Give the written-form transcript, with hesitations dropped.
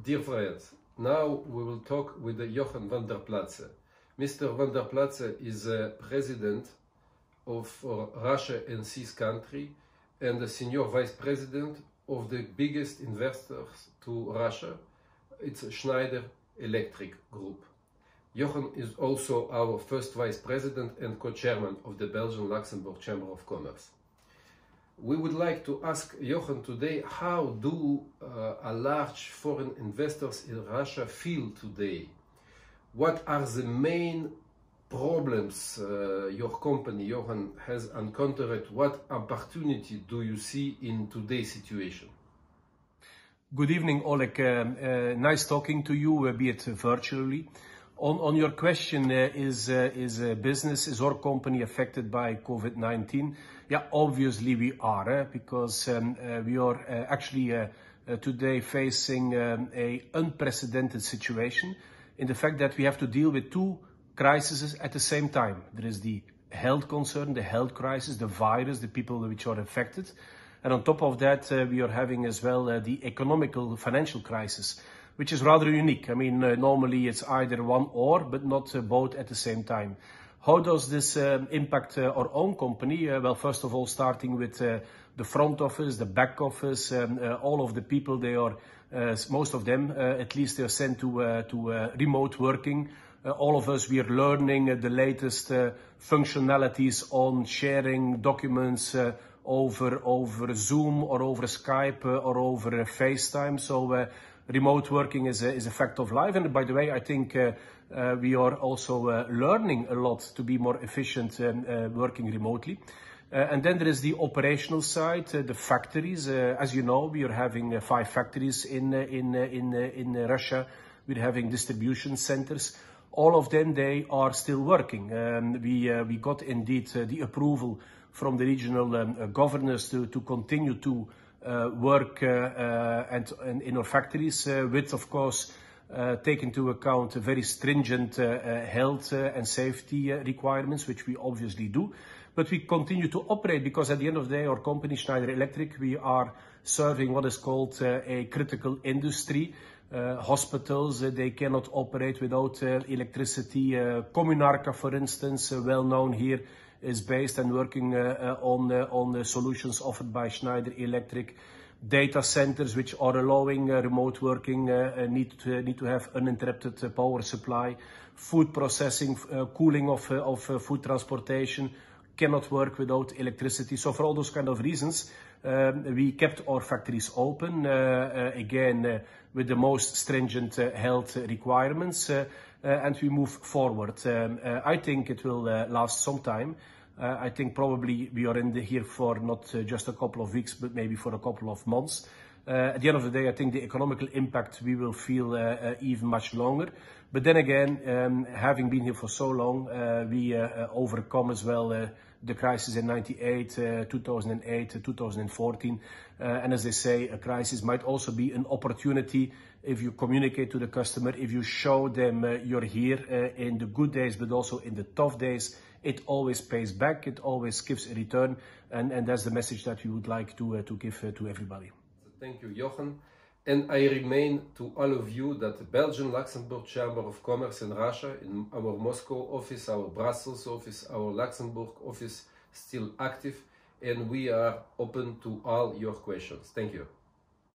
Dear friends, now we will talk with Johan Vanderplaetse. Mr. Vanderplaetse is a president of Russia and CIS country and the senior vice president of the biggest investors to Russia. It's Schneider Electric Group. Johan is also our first vice president and co-chairman of the Belgian-Luxembourg Chamber of Commerce. We would like to ask Johan today, how do a large foreign investors in Russia feel today? What are the main problems your company, Johan, has encountered? What opportunity do you see in today's situation? Good evening, Oleg. Nice talking to you, be it virtually. On your question, is our company affected by COVID-19? Yeah, obviously we are, because we are actually today facing an unprecedented situation in the fact that we have to deal with two crises at the same time. There is the health concern, the health crisis, the virus, the people which are affected. And on top of that, we are having as well the economical financial crisis, which is rather unique. I mean, normally it's either one or, but not both at the same time. How does this impact our own company? Well, first of all, starting with the front office, the back office, all of the people, they are, most of them, at least they are sent to remote working. All of us, we are learning the latest functionalities on sharing documents over Zoom or over Skype or over FaceTime. So remote working is a fact of life. And by the way, I think we are also learning a lot to be more efficient working remotely. And then there is the operational side, the factories. As you know, we are having 5 factories in Russia. We're having distribution centers. All of them, they are still working. We got indeed the approval from the regional governors to continue to work and in our factories with, of course, take into account very stringent health and safety requirements, which we obviously do. But we continue to operate because at the end of the day, our company, Schneider Electric, we are serving what is called a critical industry. Hospitals, they cannot operate without electricity. Communarca, for instance, well known here, is based and working on the solutions offered by Schneider Electric. Data centers, which are allowing remote working, need to have uninterrupted power supply. Food processing, cooling of food transportation cannot work without electricity. So for all those kind of reasons, we kept our factories open, again, with the most stringent health requirements, and we move forward. I think it will last some time. I think probably we are here for not just a couple of weeks, but maybe for a couple of months. At the end of the day, I think the economical impact we will feel even much longer. But then again, having been here for so long, we overcome as well the crisis in 98, 2008, 2014. And as they say, a crisis might also be an opportunity if you communicate to the customer, if you show them you're here in the good days, but also in the tough days. It always pays back, it always gives a return, and that's the message that we would like to give to everybody. Thank you, Johan. And I remain to all of you that the Belgian-Luxembourg Chamber of Commerce in Russia, in our Moscow office, our Brussels office, our Luxembourg office, still active, and we are open to all your questions. Thank you.